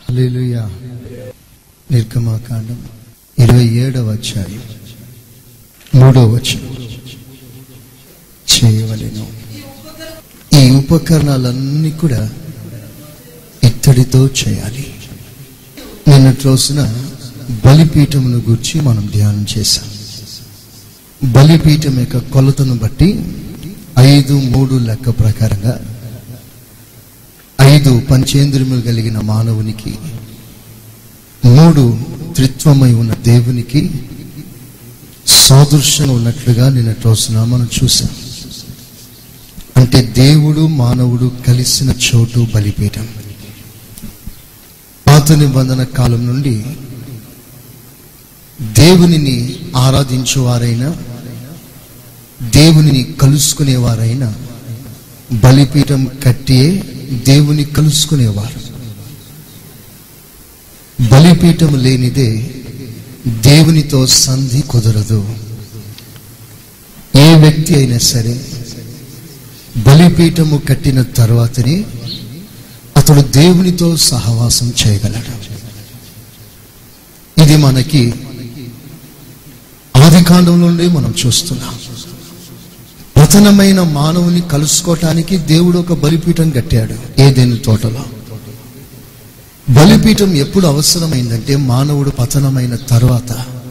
హల్లెలూయా. నిర్గమకాండం 27వ అధ్యాయం 3వ వచనం. చేయవలెను. ఈ ఉపకరణాలన్నీ కూడా ఇత్తడితో చేయాలి. నిన్నటి రోజున బలిపీఠమును గురించి మనం ధ్యానం చేశాం. బలిపీఠం యొక్క కొలతను బట్టి 5:3 లెక్క ప్రకారంగా 5 పంచేంద్రియములు కలిగిన మానవునికి, 3 త్రిత్వమై ఉన్న దేవునికి సాదృశ్యం ఉన్నట్లుగా నిన్నటి రోజున మనం చూసాం. అంటే దేవుడు మానవుడు కలిసిన చోటు బలిపీఠం. పాత నిబంధన కాలం నుండి దేవునిని ఆరాధించేవారైనా దేవునిని కలుసుకునేవారైనా బలిపీఠం కట్టియే దేవుని కలుసుకునేవారు. బలిపీఠం లేనిదే దేవునితో సంధి కుదరదు. ఏ వ్యక్తి అయినా సరే బలిపీఠము కట్టిన తర్వాతనే అతడు దేవునితో సహవాసం చేయగలడు. ఇది మనకి ఆదికాండం నుండి మనం చూస్తున్నాం. పతనమైన మానవుని కలుసుకోవటానికి దేవుడు ఒక బలిపీఠం కట్టాడు ఏదెను తోటలో. బలిపీఠం ఎప్పుడు అవసరమైందంటే మానవుడు పతనమైన తర్వాత.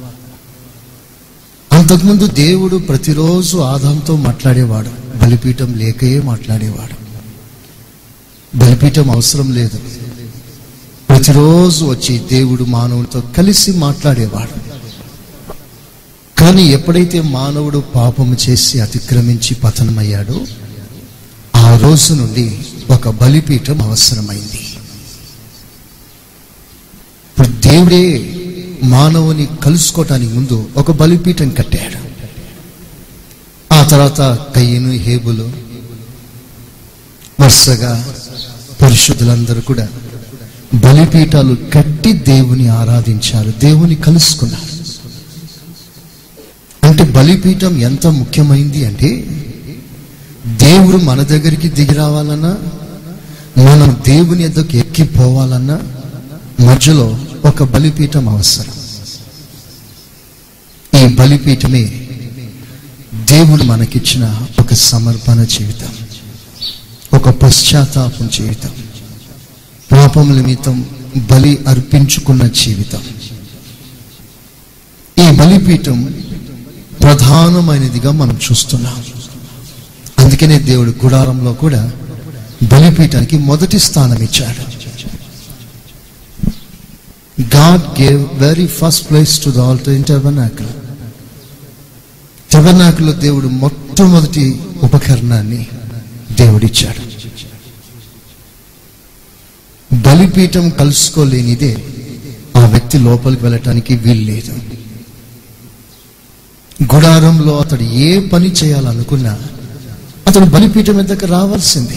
అంతకుముందు దేవుడు ప్రతిరోజు ఆదాంతో మాట్లాడేవాడు, బలిపీఠం లేకయే మాట్లాడేవాడు. బలిపీఠం అవసరం లేదు. ప్రతిరోజు వచ్చి దేవుడు మానవుడితో కలిసి మాట్లాడేవాడు. కానీ ఎప్పుడైతే మానవుడు పాపము చేసి అతిక్రమించి పతనమయ్యాడో ఆ రోజు నుండి ఒక బలిపీఠం అవసరమైంది. ఇప్పుడు దేవుడే మానవుని కలుసుకోవటానికి ముందు ఒక బలిపీఠం కట్టాడు. ఆ తర్వాత కయ్యను, హేబులు వరుసగా పరిశుద్ధులందరూ కూడా బలిపీఠాలు కట్టి దేవుని ఆరాధించారు, దేవుని కలుసుకున్నారు. అంటే బలిపీఠం ఎంత ముఖ్యమైంది అంటే దేవుడు మన దగ్గరికి దిగి రావాలన్నా, మనం దేవుని ఎద్దకు ఎక్కిపోవాలన్నా మధ్యలో ఒక బలిపీఠం అవసరం. ఈ బలిపీఠమే దేవుడు మనకిచ్చిన ఒక సమర్పణ జీవితం, ఒక పశ్చాత్తాపం జీవితం, పాపముల నిమిత్తం బలి అర్పించుకున్న జీవితం. ఈ బలిపీఠం ప్రధానమైనదిగా మనం చూస్తున్నాం. అందుకనే దేవుడు గుడారంలో కూడా బలిపీఠానికి మొదటి స్థానం ఇచ్చాడు. God gave very first place to the altar in tabernacle. tabernacle లో దేవుడు మొట్టమొదటి ఉపకరణాన్ని దేవుడిచ్చాడు. బలిపీఠం కలుసుకోలేనిదే ఆ వ్యక్తి లోపలికి వెళ్ళటానికి వీలు లేదు. గుడారంలో అతడు ఏ పని చేయాలనుకున్నా అతడు బలిపీఠం మీదకి రావాల్సిందే.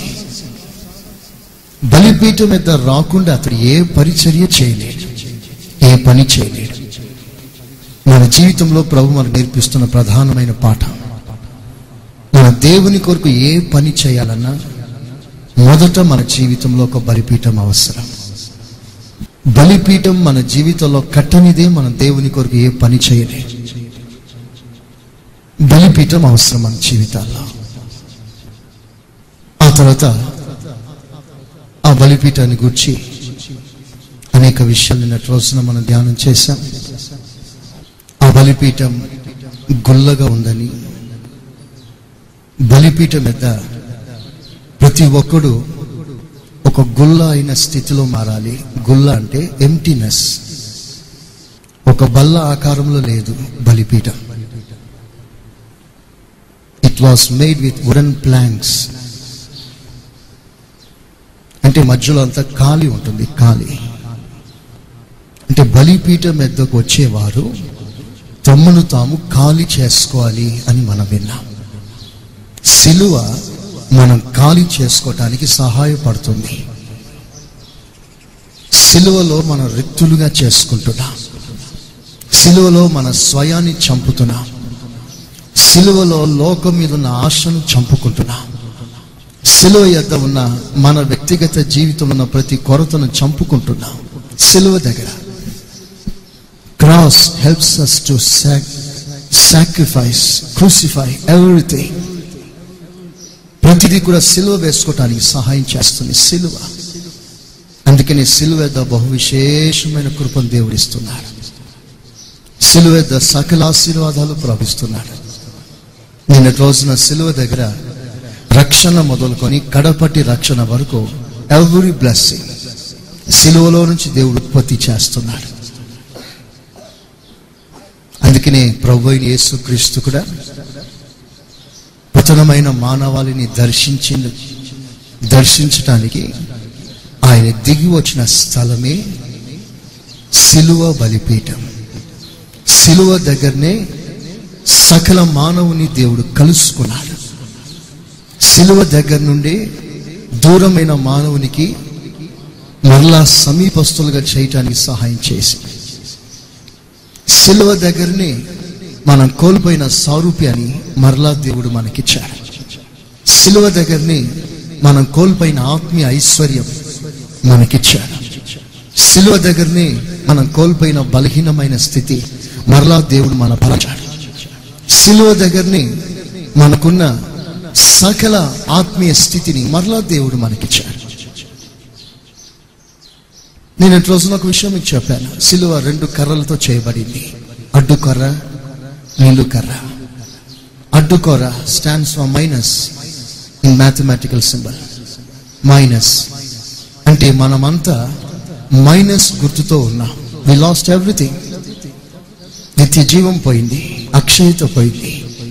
బలిపీఠం మీద రాకుండా అతడు ఏ పరిచర్య చేయలేడు, ఏ పని చేయలేడు. మన జీవితంలో ప్రభు మనకు నేర్పిస్తున్న ప్రధానమైన పాఠం, మన దేవుని కొరకు ఏ పని చేయాలన్నా మొదట మన జీవితంలో ఒక బలిపీఠం అవసరం. బలిపీఠం మన జీవితంలో కట్టనిదే మన దేవుని కొరకు ఏ పని చేయలేదు. బలిపీఠం అవసరం మన జీవితాల్లో. ఆ తర్వాత ఆ బలిపీఠాన్ని గురించి అనేక విషయాలు నిన్నటి రోజున మనం ధ్యానం చేశాం. ఆ బలిపీఠం గుల్లగా ఉందని, బలిపీఠం మీద ప్రతి ఒక్కడు ఒక గుల్ల అయిన స్థితిలో మారాలి. గుల్ల అంటే ఎంప్టీనెస్, ఒక బల్ల ఆకారంలో లేదు బలిపీఠం. It was made with wooden planks. అంటే మధ్యలో అంతా ఖాళీ ఉంటుంది, ఖాళీ. అంటే బలిపీఠం మీదకు వచ్చేవారు తమను తాము ఖాళీ చేసుకోవాలి అని మనం విన్నాం. సిలువ మనం ఖాళీ చేసుకోవటానికి సహాయపడుతుంది. సిలువలో మనం రిక్తులుగా చేసుకుంటున్నాం. సిలువలో మన స్వయాన్ని చంపుతున్నాం. సిలువలో లోకం మీద ఉన్న ఆశను చంపుకుంటున్నాం. సిలువ యొద్ద ఉన్న మన వ్యక్తిగత జీవితం ఉన్న ప్రతి కొరతను చంపుకుంటున్నాం. సిలువ దగ్గర. Cross helps us to sacrifice, crucify everything. ప్రతిదీ కూడా సిలువ వేసుకోవటానికి సహాయం చేస్తుంది సిలువ. అందుకని సిలువ యొద్ద బహు విశేషమైన కృపను దేవుడు ఇస్తున్నాడు. సిలువ యొద్ద సకల ఆశీర్వాదాలు ప్రవహిస్తున్నాడు. నిన్నటి రోజున సిలువ దగ్గర రక్షణ మొదలుకొని కడపటి రక్షణ వరకు ఎవ్రీ బ్లెస్సింగ్ సిలువలో నుంచి దేవుడు ఉత్పత్తి చేస్తున్నాడు. అందుకనే ప్రభువైన యేసుక్రీస్తు కూడా పతనమైన మానవాళిని దర్శించటానికి ఆయన దిగి వచ్చిన స్థలమే సిలువ బలిపీఠం. సిలువ దగ్గరనే సకల మానవుని దేవుడు కలుసుకున్నాడు. సిలువ దగ్గర నుండి దూరమైన మానవునికి మరలా సమీపస్తులుగా చేయటానికి సహాయం చేసి, సిలువ దగ్గరనే మనం కోల్పోయిన సారూప్యాన్ని మరలా దేవుడు మనకిచ్చాడు. సిలువ దగ్గరనే మనం కోల్పోయిన ఆత్మీయ ఐశ్వర్యం మనకిచ్చాడు. సిలువ దగ్గరనే మనం కోల్పోయిన బలహీనమైన స్థితి మరలా దేవుడు మన పరచాడు. సిలువ దగ్గరనే మనకున్న సకల ఆత్మీయ స్థితిని మరలా దేవుడు మనకిచ్చాడు. నేను ఈ రోజున ఒక విషయం మీకు చెప్పాను. సిలువ 2 కర్రలతో చేయబడింది. అడ్డుకర్ర, నిలుకర్ర. అడ్డుకర్ర stands for minus in mathematical symbol. Minus అంటే మనమంతా మైనస్ గుర్తుతో ఉన్నాం. We lost everything. నిత్య జీవం పోయింది, అక్షయత పోయింది,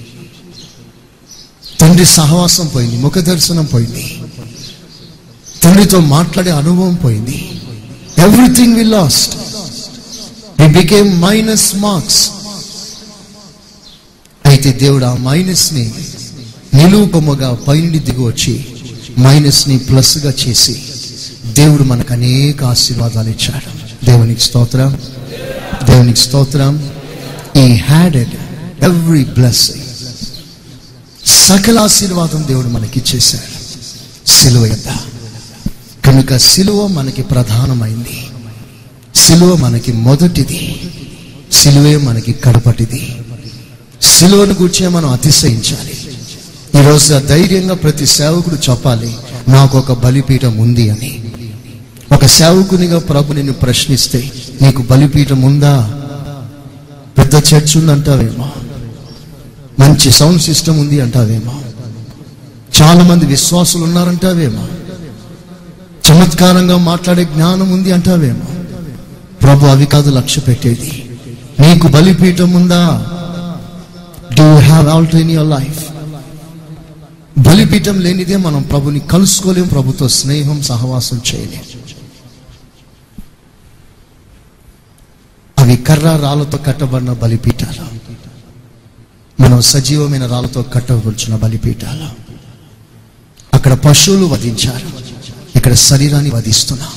తండ్రి సహవాసం పోయింది, ముఖ దర్శనం పోయింది, తండ్రితో మాట్లాడే అనుభవం పోయింది. Everything we lost. We became minus marks. అయితే దేవుడు ఆ మైనస్ ని నిలువుకొమ్మగా పైనుండి దిగి వచ్చి మైనస్ ని ప్లస్ గా చేసి దేవుడు మనకు అనేక ఆశీర్వాదాలు ఇచ్చాడు. దేవునికి స్తోత్రం, దేవునికి స్తోత్రం. He added every blessing. సకల ఆశీర్వాదం దేవుడు మనకి ఇచ్చేశాడు సిలువ యొద్ద. కనుక సిలువ మనకి ప్రధానమైంది. సిలువ మనకి మొదటిది. సిలువే మనకి కడపటిది. సిలువను గురించే మనం అతిశయించాలి. ఈరోజు ధైర్యంగా ప్రతి సేవకుడు చెప్పాలి, నాకు ఒక బలిపీఠం ఉంది అని. ఒక సేవకునిగా ప్రభు నిన్ను ప్రశ్నిస్తే, నీకు బలిపీఠం ఉందా? పెద్ద చర్చ్ ఉందంటావేమో, మంచి సౌండ్ సిస్టమ్ ఉంది అంటావేమో, చాలా మంది విశ్వాసులు ఉన్నారంటావేమో, చమత్కారంగా మాట్లాడే జ్ఞానం ఉంది అంటావేమో. ప్రభు అవి కాదు లక్ష్య పెట్టేది. నీకు బలిపీఠం ఉందా? Do you have altar in your life? బలిపీఠం లేనిదే మనం ప్రభుని కలుసుకోలేం, ప్రభుతో స్నేహం సహవాసం చేయలేం. అవి కర్ర రాళ్లతో కట్టబడిన బలిపీఠాలు, మనం సజీవమైన రాళ్లతో కట్టబడుచున్న బలిపీఠాలు. అక్కడ పశువులు వధించారు, ఇక్కడ శరీరాన్ని వధిస్తున్నాం.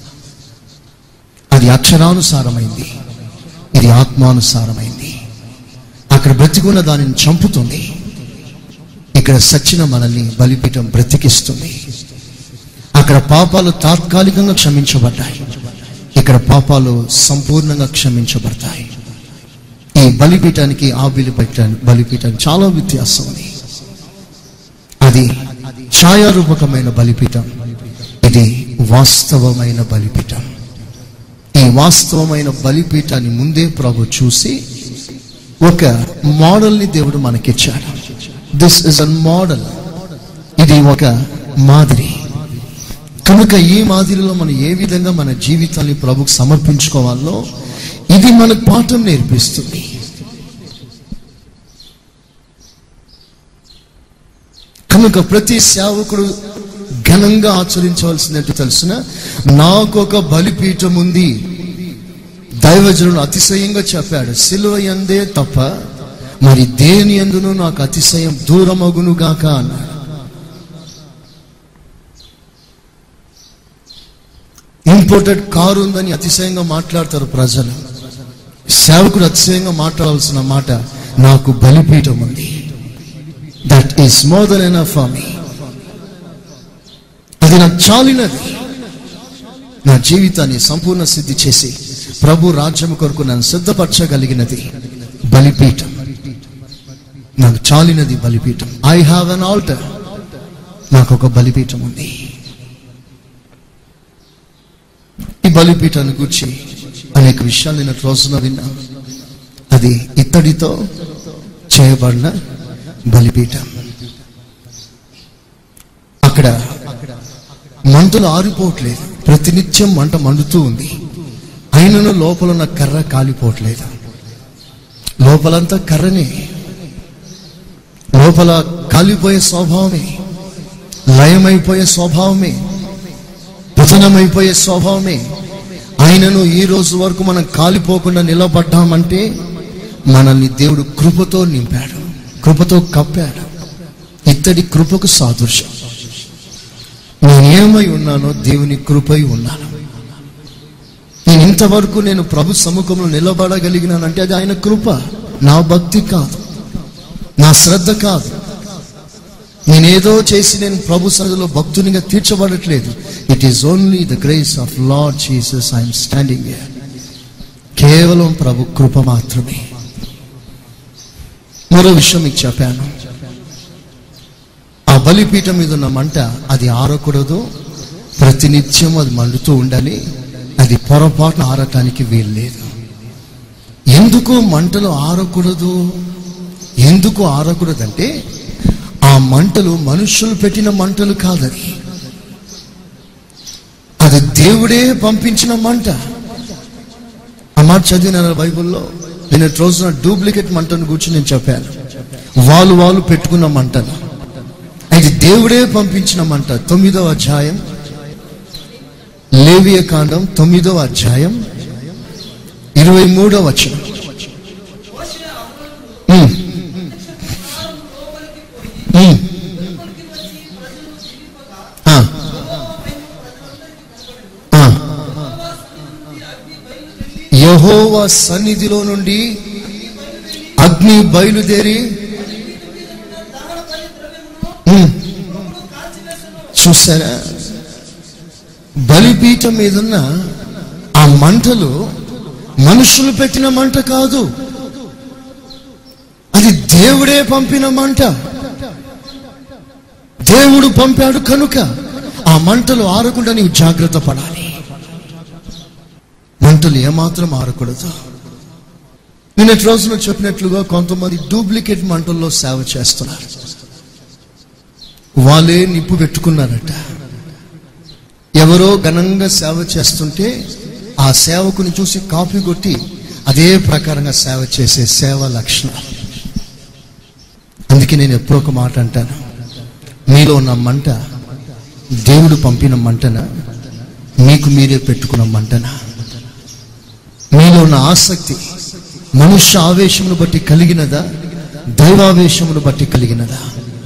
అది అక్షరానుసారమైంది, ఇది ఆత్మానుసారమైంది. అక్కడ బ్రతికున్న దానిని చంపుతుంది, ఇక్కడ సచ్చిన మనల్ని బలిపీఠం బ్రతికిస్తుంది. అక్కడ పాపాలు తాత్కాలికంగా క్షమించబడ్డాయి, ఇక్కడ పాపాలు సంపూర్ణంగా క్షమించబడతాయి. ఈ బలిపీఠానికి ఆ బలిపీఠానికి చాలా వ్యత్యాసం ఉంది. అది ఛాయారూపకమైన బలిపీఠం, ఇది వాస్తవమైన బలిపీఠం. ఈ వాస్తవమైన బలిపీఠాన్ని ముందే ప్రభు చూసి ఒక మోడల్ని దేవుడు మనకిచ్చాడు. దిస్ ఇస్ అ మోడల్, ఇది ఒక మాదిరి. కనుక ఈ మాదిరిలో మనం ఏ విధంగా మన జీవితాన్ని ప్రభుకు సమర్పించుకోవాలో ఇది మనకు పాఠం నేర్పిస్తుంది. కనుక ప్రతి సేవకుడు ఘనంగా ఆచరించవలసినట్టు తెలుసిన, నాకు ఒక బలిపీఠం ఉంది. దైవజనుడు అతిశయంగా చెప్పాడు, సిలువ యందే తప్ప మరి దేని యందును నాకు అతిశయం దూరమగును గాక అన్నాడు. ఇంపోర్టెడ్ కారు ఉందని అతిశయంగా మాట్లాడతారు ప్రజలు. సేవకుడు అతిశయంగా మాట్లాడాల్సిన మాట, నాకు బలిపీఠం ఉంది. That is more than enough for me. అది నాకు చాలినది. నా జీవితాన్ని సంపూర్ణ సిద్ధి చేసి ప్రభు రాజ్యం కొరకు నన్ను సిద్ధపరచగలిగినది బలిపీఠం. నాకు చాలినది బలిపీఠం. I have an altar. నాకు ఒక బలిపీఠం ఉంది. ఈ బలిపీఠాన్ని గురించి అనేక విషయాలు నేను రోజున విన్నాను. అది ఇత్తడితో చేయబడిన బలిపీఠం. అక్కడ మంటలు ఆరిపోవట్లేదు, ప్రతినిత్యం మంట మండుతూ ఉంది. అయినను లోపల ఉన్న కర్ర కాలిపోవట్లేదు. లోపలంతా కర్రనే, లోపల కాలిపోయే స్వభావమే, లయమైపోయే స్వభావమే, పతనమైపోయే స్వభావమే. అయినను ఈ రోజు వరకు మనం కాలిపోకుండా నిలబడ్డామంటే మనల్ని దేవుడు కృపతో నింపాడు, కృపతో కప్పాడు. ఇత్తడి కృపకు సాదృశ్యం. నేనేమై ఉన్నానో దేవుని కృపై ఉన్నాను. నేను ఇంతవరకు నేను ప్రభు సముఖంలో నిలబడగలిగినానంటే అది ఆయన కృప, నా భక్తి కాదు, నా శ్రద్ధ కాదు. నేనేదో చేసి నేను ప్రభు సన్నిధిలో భక్తునిగా తీర్చబడట్లేదు. It is only the grace of Lord Jesus I'm standing here. కేవలం ప్రభు కృప మాత్రమే. మరో విషయం మీకు చెప్పాను. ఆ బలిపీఠం మీద ఉన్న మంట అది ఆరకూడదు, ప్రతినిత్యం అది మండుతూ ఉండాలి. అది పొరపాటున ఆరటానికి వీలు లేదు. ఎందుకు మంటలు ఆరకూడదు? ఎందుకు ఆరకూడదంటే ఆ మంటలు మనుషులు పెట్టిన మంటలు కాదది, అది దేవుడే పంపించిన మంట. ఆ మాట చదివిన బైబుల్లో నేను రోజున డూప్లికేట్ మంటను గురించి నేను చెప్పాను. వాళ్ళు పెట్టుకున్న మంటలు, అది దేవుడే పంపించిన మంట. 9వ అధ్యాయం లేవియ కాండం 9వ అధ్యాయం 23వ వచనం. యెహోవా సన్నిధిలో నుండి అగ్ని బయలుదేరి, చూసారా, బలిపీఠం మీదున్న ఆ మంటలు మనుషులు పెట్టిన మంట కాదు, అది దేవుడే పంపిన మంట. దేవుడు పంపాడు కనుక ఆ మంటలు ఆరకుండా నీవు జాగ్రత్త పడాలి. మంటలు ఏమాత్రం ఆరకూడదు. నిన్నటి రోజున చెప్పినట్లుగా కొంతమంది డూప్లికేట్ మంటల్లో సేవ చేస్తున్నారు. వాళ్ళే నిప్పు పెట్టుకున్నారట. ఎవరో ఘనంగా సేవ చేస్తుంటే ఆ సేవకుని చూసి కాపీ కొట్టి అదే ప్రకారంగా సేవ చేసే సేవ లక్షణం. అందుకే నేను ఎప్పుడో ఒక మాట అంటాను, మీలో ఉన్న మంట దేవుడు పంపిన మంటనా, మీకు మీరే పెట్టుకున్న మంటనా? మీలో ఉన్న ఆసక్తి మనుష్య ఆవేశమును బట్టి కలిగినదా, దైవావేశమును బట్టి కలిగినదా?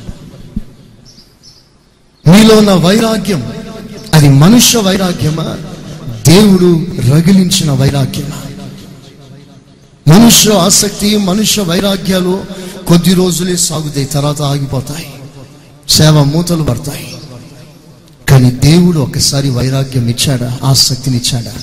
మీలో ఉన్న వైరాగ్యం అది మనుష్య వైరాగ్యమా, దేవుడు రగిలించిన వైరాగ్యమా? మనుష్య ఆసక్తి, మనుష్య వైరాగ్యాలు కొద్ది రోజులే సాగుతాయి, తర్వాత ఆగిపోతాయి, సేవ మూతలు పడతాయి. కానీ దేవుడు ఒకసారి వైరాగ్యం ఇచ్చాడా, ఆసక్తినిచ్చాడా?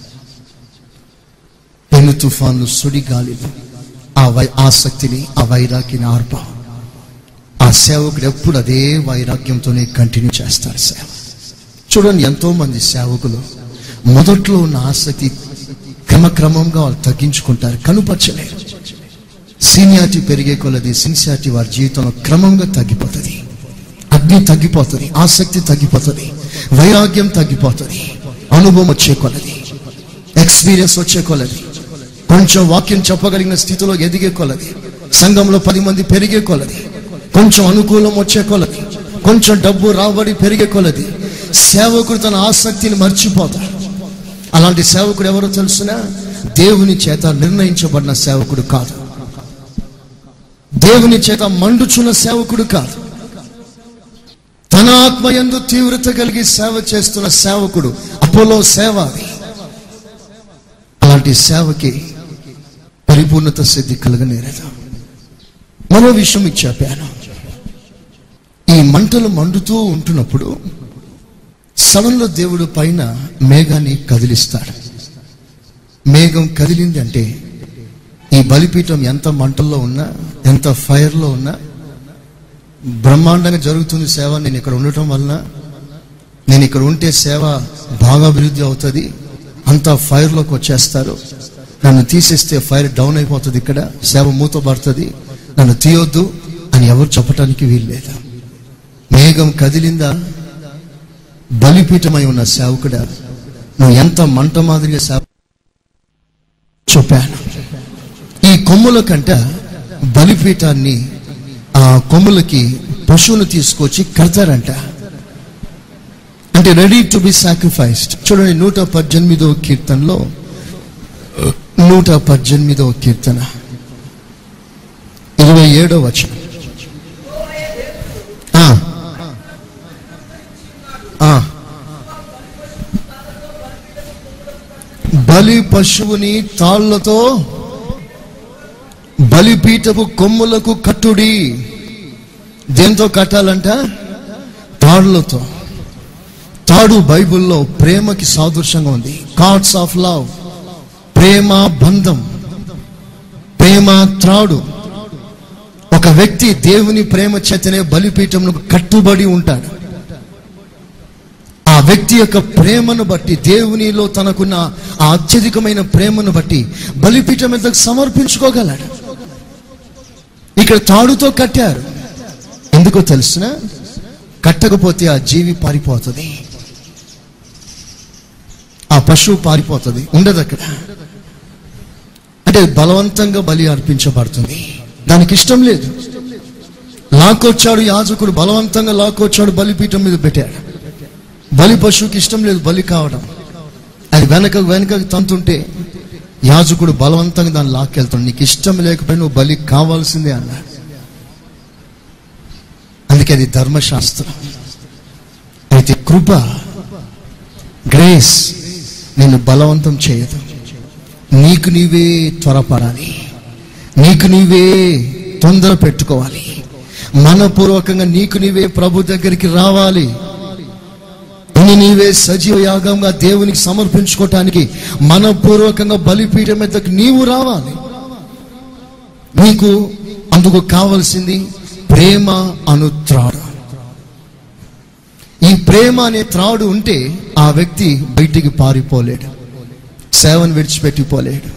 పెను తుఫాన్లు, సుడిగాలిలు ఆ ఆసక్తిని, ఆ వైరాగ్యాన్ని ఆర్ప. ఆ సేవకుడు ఎప్పుడు అదే వైరాగ్యంతోనే కంటిన్యూ చేస్తారు సేవ. చూడండి, ఎంతో మంది సేవకులు మొదట్లో ఉన్న ఆసక్తి క్రమక్రమంగా వాళ్ళు తగ్గించుకుంటారు, కనుపరచలేరు. సీనియారిటీ పెరిగే కొలది సిన్సియారిటీ వారి జీవితంలో క్రమంగా తగ్గిపోతుంది. అగ్ని తగ్గిపోతుంది, ఆసక్తి తగ్గిపోతుంది, వైరాగ్యం తగ్గిపోతుంది. అనుభవం వచ్చే కొలది, ఎక్స్పీరియన్స్ వచ్చే కొలది, కొంచెం వాక్యం చెప్పగలిగిన స్థితిలో ఎదిగే కొలది, సంఘంలో 10 మంది పెరిగే కొలది, కొంచెం అనుకూలం వచ్చే కొలది, కొంచెం డబ్బు రాబడి పెరిగే కొలది సేవకుడు తన ఆసక్తిని మర్చిపోతాడు. అలాంటి సేవకుడు ఎవరో తెలుసునా? దేవుని చేత నిర్ణయించబడిన సేవకుడు కాదు, దేవుని చేత మండుచున్న సేవకుడు కాదు, తన ఆత్మయందు తీవ్రత కలిగి సేవ చేస్తున్న సేవకుడు. అపోలో సేవ అది. అలాంటి సేవకి పరిపూర్ణత సిద్ధి కలగనేరదు. మరో విషయం మీకు చెప్పాను. ఈ మంటలు మండుతూ ఉంటున్నప్పుడు సడన్లో దేవుడు పైన మేఘాన్ని కదిలిస్తాడు. మేఘం కదిలింది అంటే ఈ బలిపీఠం ఎంత మంటల్లో ఉన్నా, ఎంత ఫైర్లో ఉన్నా, బ్రహ్మాండంగా జరుగుతుంది సేవ. నేను ఇక్కడ ఉండటం వలన, నేను ఇక్కడ ఉంటే సేవ బాగా అభివృద్ధి అవుతుంది. అంతా ఫైర్లోకి వచ్చేస్తారు. నన్ను తీసేస్తే ఫైర్ డౌన్ అయిపోతుంది, ఇక్కడ సేవ మూతపడుతుంది, నన్ను తీయొద్దు అని ఎవరు చెప్పటానికి వీల్లేదు. మేఘం కదిలిందా, బలిపీఠమై ఉన్న సేవకుడా, నువ్వు ఎంత మంట మాదిరిగా సేవ చెప్పాను. ఈ కొమ్ముల కంట బలిపీఠాన్ని, ఆ కొమ్ములకి పశువును తీసుకొచ్చి కడతారంట. అంటే రెడీ టు బి సాక్రిఫైస్డ్. చూడండి 118వ కీర్తనలో 118వ కీర్తన 27వ వచనం. బలి పశువుని తాళ్లతో బలిపీఠపు కొమ్ములకు కట్టుడి. దేంతో కట్టాలంట? తాళ్లతో. తాడు బైబిల్లో ప్రేమకి సాదృశ్యంగా ఉంది. కార్డ్స్ ఆఫ్ లవ్, ప్రేమ బంధం, ప్రేమ త్రాడు. ఒక వ్యక్తి దేవుని ప్రేమ చేతనే బలిపీఠంకు కట్టుబడి ఉంటాడు. ఆ వ్యక్తి యొక్క ప్రేమను బట్టి, దేవునిలో తనకున్న ఆ అత్యధికమైన ప్రేమను బట్టి బలిపీఠం మీద సమర్పించుకోగలడు. ఇక్కడ తాడుతో కట్టారు. ఎందుకో తెలుసిన? కట్టకపోతే ఆ జీవి పారిపోతుంది, ఆ పశువు పారిపోతుంది, ఉండదు అక్కడ. అంటే బలవంతంగా బలి అర్పించబడుతుంది. దానికి ఇష్టం లేదు. లాక్కొచ్చాడు యాజకుడు, బలవంతంగా లాక్కొచ్చాడు, బలిపీఠం మీద పెట్టాడు. బలి పశువుకి ఇష్టం లేదు బలి కావడం. అది వెనక తంతుంటే యాజకుడు బలవంతంగా దాన్ని లాక్కెళ్తాడు. నీకు ఇష్టం లేకపోయినా నువ్వు బలి కావాల్సిందే అన్నాడు. అందుకే అది ధర్మశాస్త్రం. అయితే కృప, గ్రేస్ నిన్ను బలవంతం చేయదు. నీకు నీవే త్వరపడాలి, నీకు నీవే తొందర పెట్టుకోవాలి. మనపూర్వకంగా నీకు నీవే ప్రభు దగ్గరికి రావాలి. నీవే సజీవ యాగంగా దేవునికి సమర్పించుకోవటానికి మనపూర్వకంగా బలిపీఠం మీదకి నీవు రావాలి. నీకు అందుకు కావలసింది ప్రేమ అను త్రాడు. ఈ ప్రేమ అనే త్రాడు ఉంటే ఆ వ్యక్తి బయటికి పారిపోలేడు, సేవను విడిచిపెట్టిపోలేడు.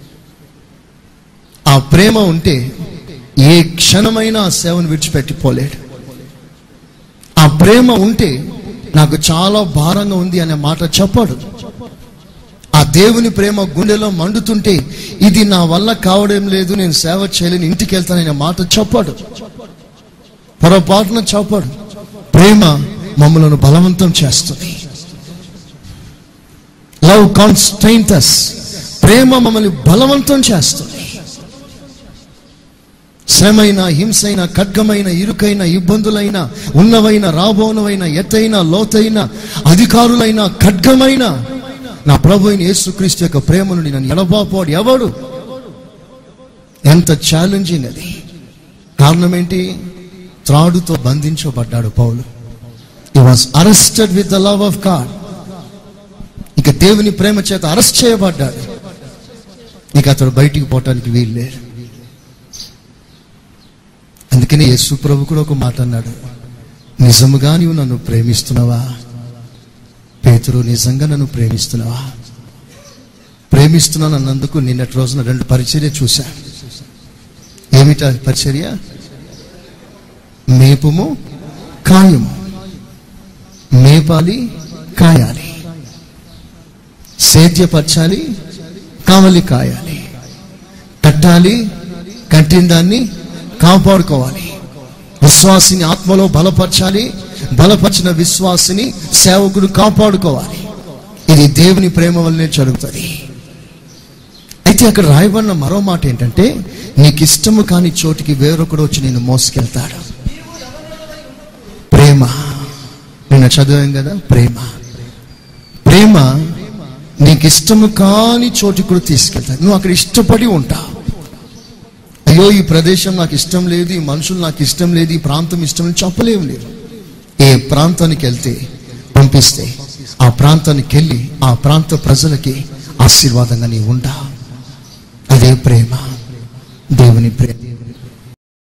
ఆ ప్రేమ ఉంటే ఏ క్షణమైనా ఆ సేవను విడిచిపెట్టిపోలేడు. ఆ ప్రేమ ఉంటే నాకు చాలా భారంగా ఉంది అనే మాట చెప్పాడు. ఆ దేవుని ప్రేమ గుండెలో మండుతుంటే ఇది నా వల్ల కావడం లేదు, నేను సేవ చేయలేని, ఇంటికి వెళ్తాననే మాట చెప్పాడు. పొరపాటున చెప్పాడు. ప్రేమ మమ్మలను బలవంతం చేస్తుంది. Love కాన్స్టైన్స్ us. ప్రేమ మమ్మల్ని బలవంతం చేస్తుంది. శ్రమైన, హింసైన, ఖడ్గమైన, ఇరుకైన, ఇబ్బందులైన, ఉన్నవైన, రాబోనవైన, ఎత్తైన, లోతైన, అధికారులైన, ఖడ్గమైన నా ప్రభు అయిన యేసుక్రీస్తు యొక్క ప్రేమను నన్ను ఎడబాపోడు ఎవడు? ఎంత ఛాలెంజింగ్ అది. కారణం ఏంటి? త్రాడుతో బంధించబడ్డాడు పౌలు. He was arrested with the love of God. ఇక దేవుని ప్రేమ చేత అరెస్ట్ చేయబడ్డాడు. ఇక అతడు బయటికి పోవటానికి వీల్లేదు. అందుకని యేసు ప్రభు కూడా ఒక మాట అన్నాడు, నిజముగా నీవు నన్ను ప్రేమిస్తున్నావా? పేతురు, నిజంగా నన్ను ప్రేమిస్తున్నావా? ప్రేమిస్తున్నాను అన్నందుకు నిన్నటి రోజున 2 పరిచర్య చూశా. ఏమిటా పరిచర్య? మేపుము, కాయము. మేపాలి, కాయాలి, సేద్యపరచాలి, కావలి కాయాలి, కట్టాలి, కట్టిన దాన్ని కాపాడుకోవాలి. విశ్వాసిని ఆత్మలో బలపరచాలి, బలపరిచిన విశ్వాసిని సేవకుడు కాపాడుకోవాలి. ఇది దేవుని ప్రేమ వల్లనే జరుగుతుంది. అయితే అక్కడ రాయబడిన మరో మాట ఏంటంటే, నీకు ఇష్టము కాని చోటికి వేరొకడు వచ్చి నేను మోసుకెళ్తాడు. ప్రేమ నిన్న చదివాం కదా. ప్రేమ నీకు ఇష్టము కాని చోటికి కూడా తీసుకెళ్తాడు. నువ్వు అక్కడ ఇష్టపడి ఉంటావు. అయ్యో ఈ ప్రదేశం నాకు ఇష్టం లేదు, ఈ మనుషులు నాకు ఇష్టం లేదు, ఈ ప్రాంతం ఇష్టం లేదు చెప్పలేము లేదు. ఏ ప్రాంతానికి వెళ్తే పంపిస్తే ఆ ప్రాంతానికి వెళ్ళి ఆ ప్రాంత ప్రజలకి ఆశీర్వాదంగా నీ ఉండా. అదే ప్రేమ, దేవుని ప్రేమ.